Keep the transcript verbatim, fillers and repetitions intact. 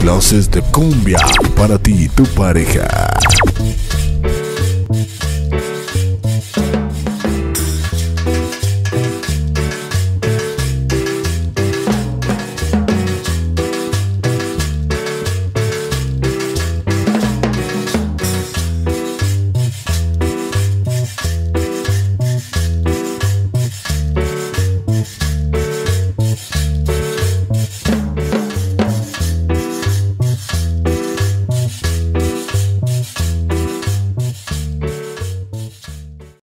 clases de cumbia para ti y tu pareja.